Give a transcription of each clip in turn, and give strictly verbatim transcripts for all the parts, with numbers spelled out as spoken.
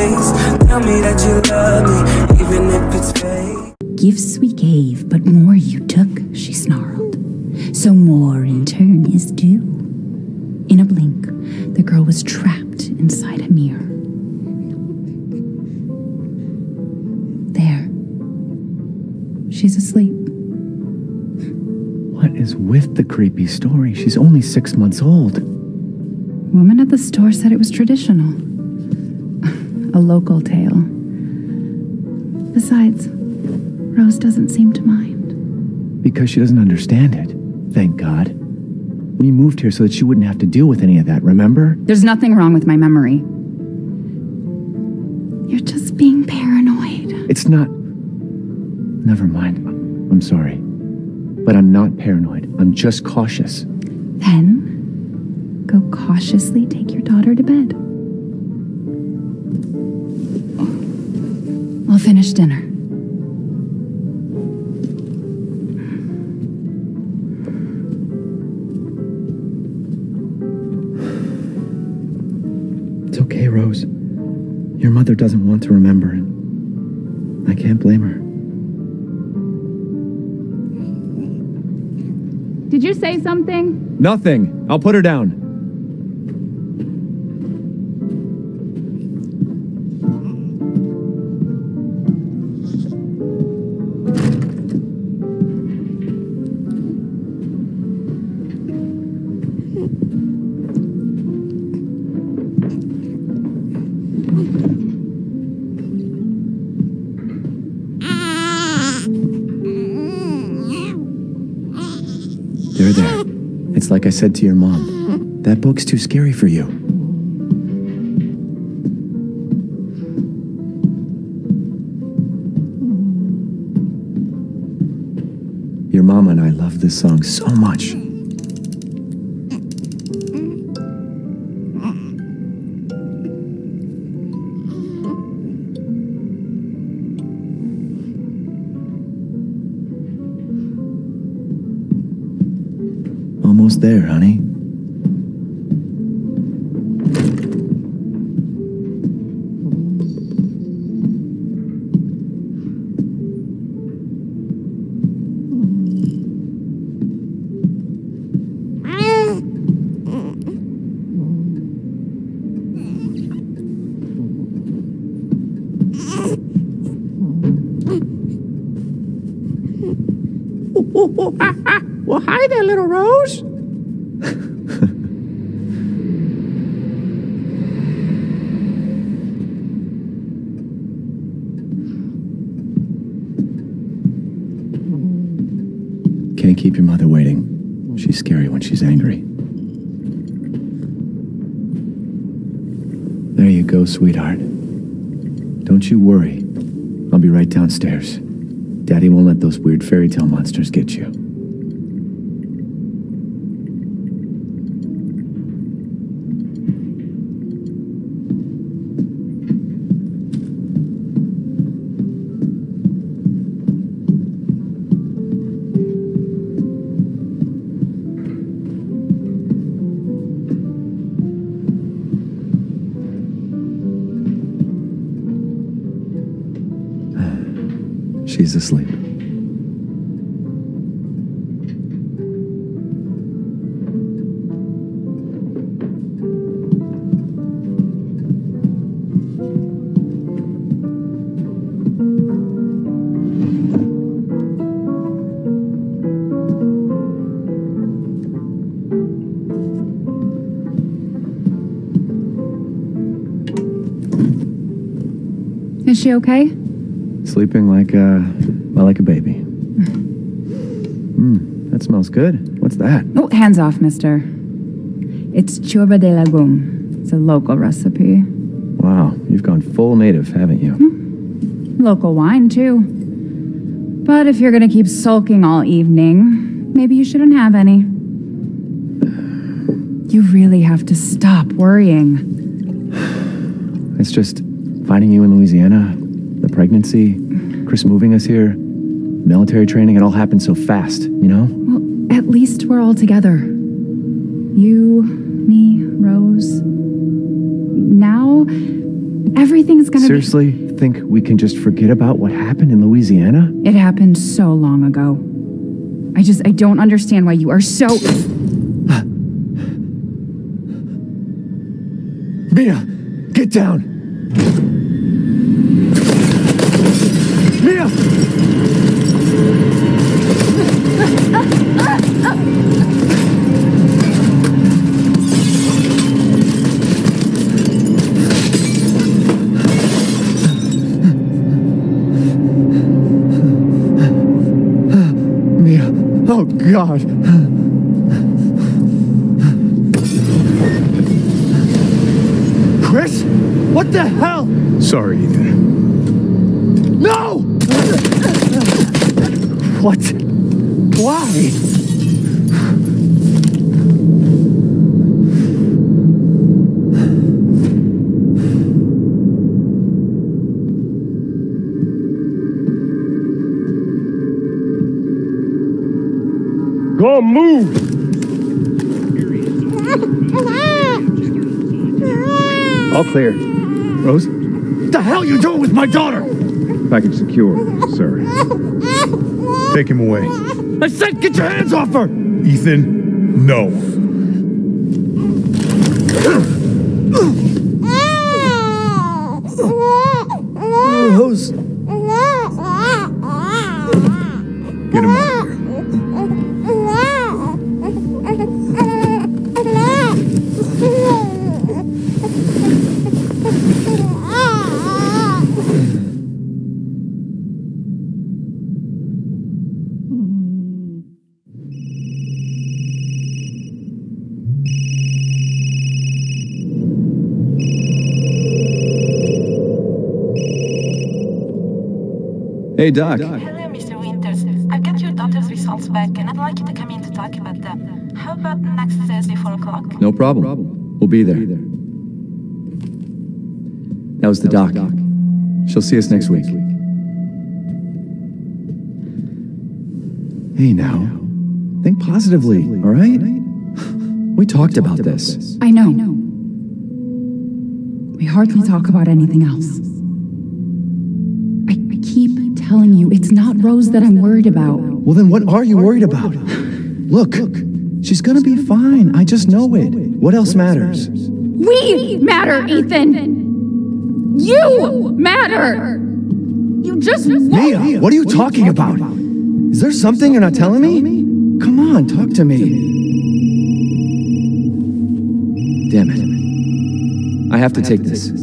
face. Tell me that you love me, even if it's fake. Gifts we gave, but more you took, she snarled. So more in turn is due. In a blink, the girl was trapped inside a mirror. There. She's asleep. What is with the creepy story? She's only six months old. Woman at the store said it was traditional. A local tale. Besides, Rose doesn't seem to mind. Because she doesn't understand it. Thank God. We moved here so that she wouldn't have to deal with any of that, remember? There's nothing wrong with my memory. You're just being paranoid. It's not... Never mind. I'm sorry. But I'm not paranoid. I'm just cautious. Then, go cautiously take your daughter to bed. I'll finish dinner. It's okay, Rose. Your mother doesn't want to remember, and I can't blame her. Did you say something? Nothing. I'll put her down. There, there. It's like I said to your mom. That book's too scary for you. Your mama and I love this song so much. Almost there, honey. Well, hi there, little Rose. Can't keep your mother waiting. She's scary when she's angry. There you go, sweetheart. Don't you worry. I'll be right downstairs. Daddy won't let those weird fairy tale monsters get you. She's asleep. Is she okay? Sleeping like a, well, like a baby. Mmm, that smells good. What's that? Oh, hands off, mister. It's churba de legume. It's a local recipe. Wow, you've gone full native, haven't you? Hmm. Local wine, too. But if you're gonna keep sulking all evening, maybe you shouldn't have any. You really have to stop worrying. It's just finding you in Louisiana, the pregnancy, Chris moving us here, military training, it all happened so fast, you know? Well, at least we're all together. You, me, Rose. Now, everything's gonna Seriously, think we can just forget about what happened in Louisiana? be... It happened so long ago. I just, I don't understand why you are so... Mia, get down! Mia! Mia, oh God! Chris? What the hell? Sorry, Ethan. No! What? Why? Go move! All clear. Rose? What the hell are you doing with my daughter? Package secure, sir. Take him away. I said get your hands off her! Ethan, no. Rose. Get him out of here. Hey, Doc. Hello, Mister Winters. I've got your daughter's results back, and I'd like you to come in to talk about them. How about next Thursday, four o'clock? No problem. We'll be there. That was the doc. She'll see us next week. Hey, now. Think positively, all right? We talked about this. I know. We hardly talk about anything else. I, I keep telling you, it's not Rose that I'm worried about. Well, then what are you worried about? Look, she's gonna be fine. I just know it. What else matters? We matter, Ethan! You matter! You just Mia, what are you talking about? Is there something you're not telling me? Come on, talk to me. Damn it. I have to take this.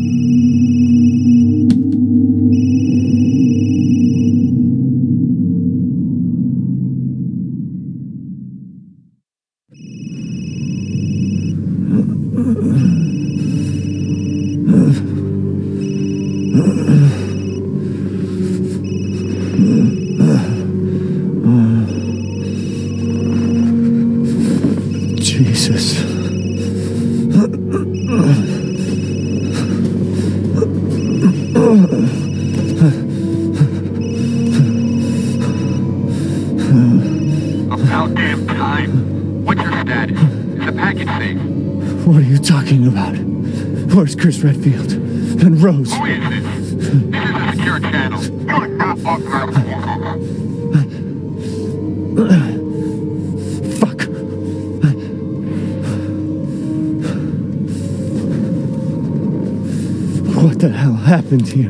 Jesus. About damn time. What's your status? Is the package safe? What are you talking about? Where's Chris Redfield? And Rose? Who is this? This is a secure channel. You're not authorized. Fuck. What the hell happened here?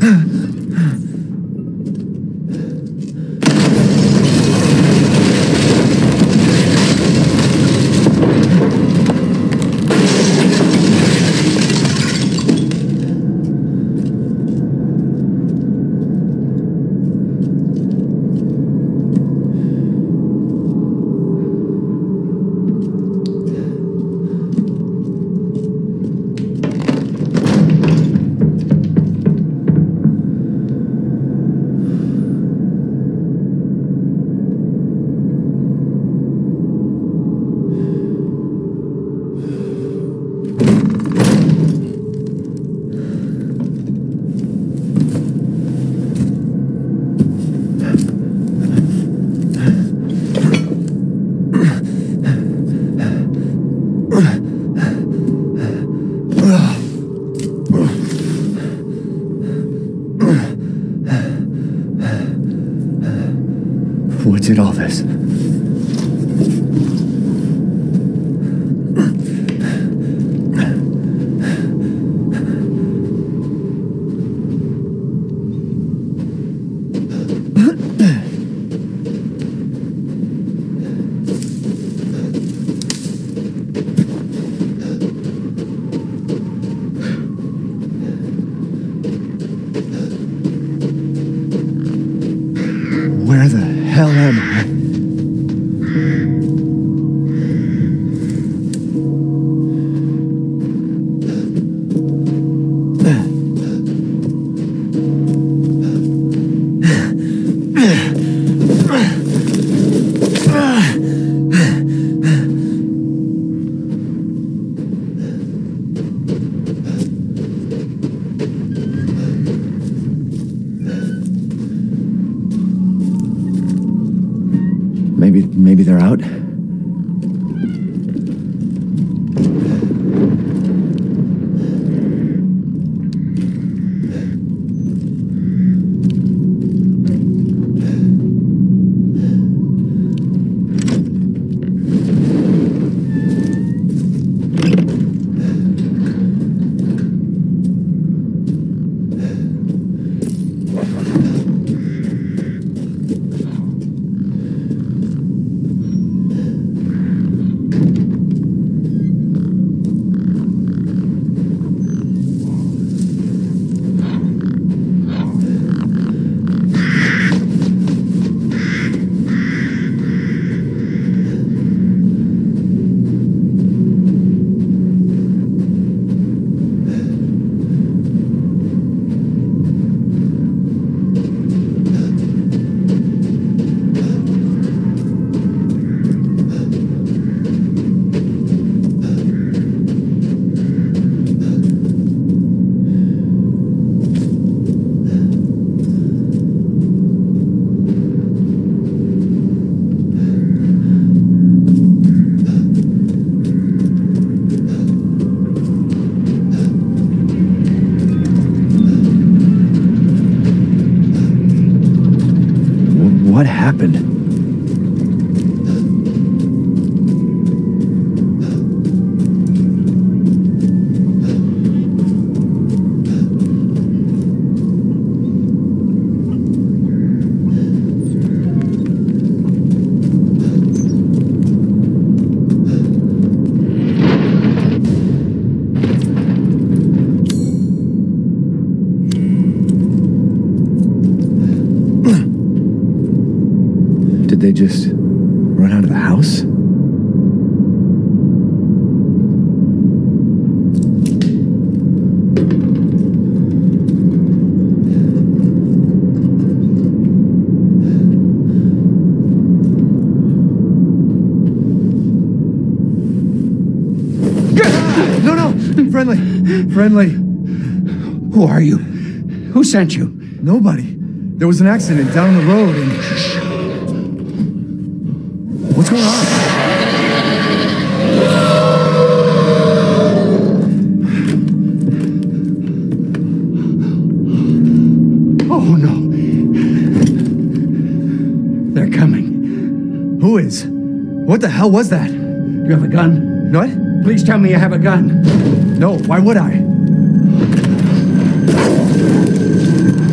What did all this? Where the hell am I? Maybe, maybe they're out? What happened? Did they just run out of the house? No, no! Friendly! Friendly! Who are you? Who sent you? Nobody. There was an accident down the road and... What's going on? Oh, no. They're coming. Who is? What the hell was that? You have a gun? What? Please tell me you have a gun. No, why would I?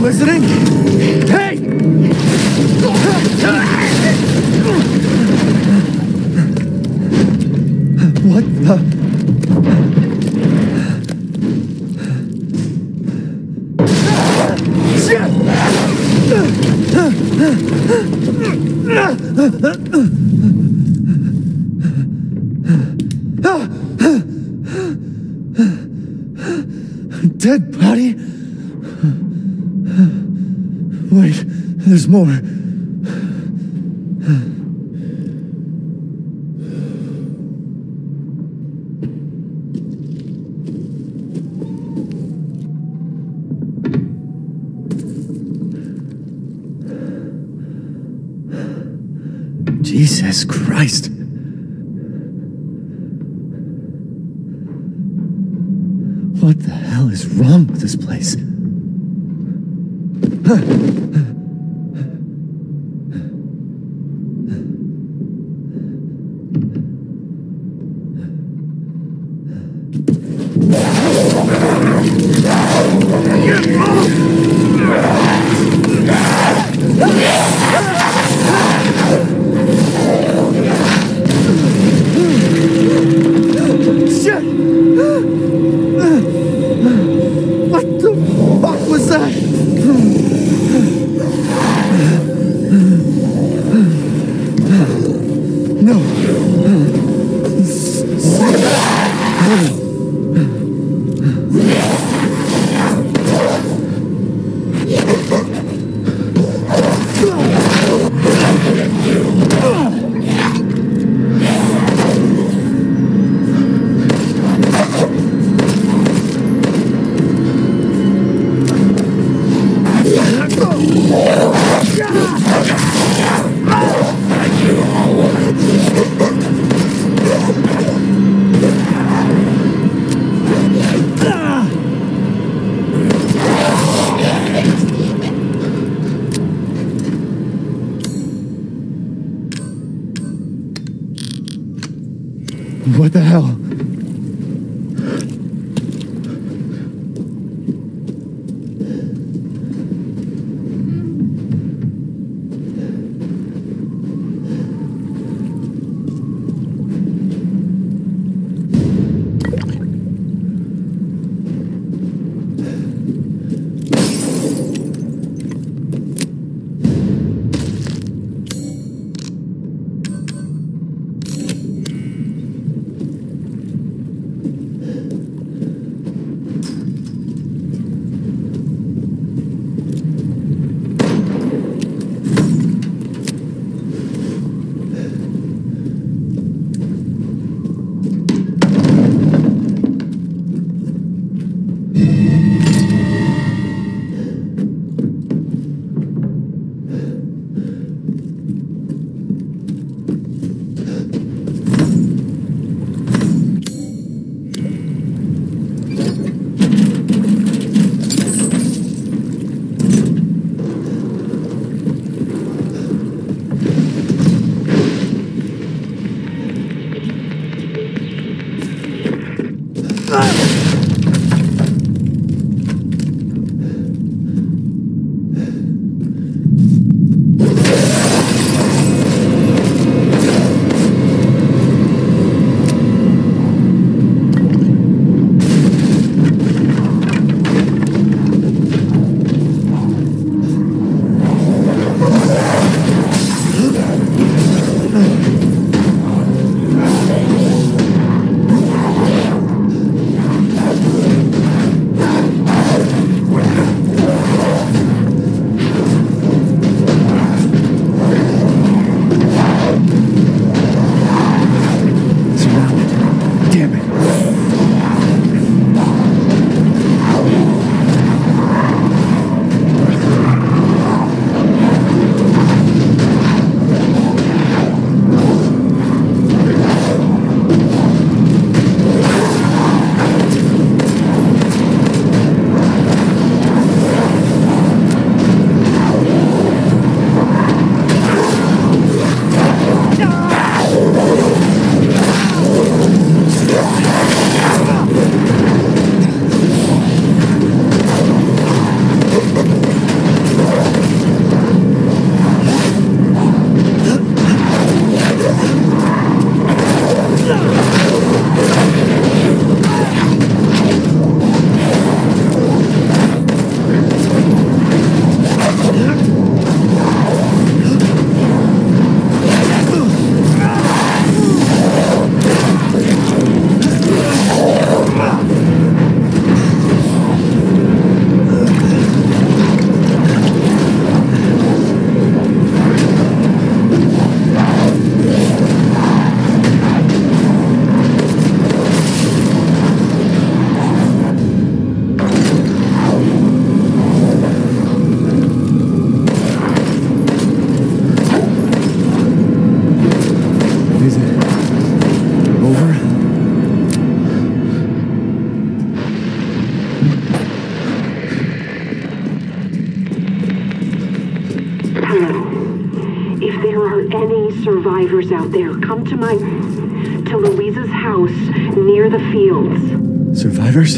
listening? Hey! What the? Dead body? Wait, there's more. Jesus Christ. What the hell is wrong with this place? What the hell? survivors out there. Come to my... to Louisa's house near the fields. Survivors?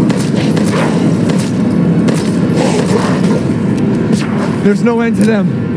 There's no end to them.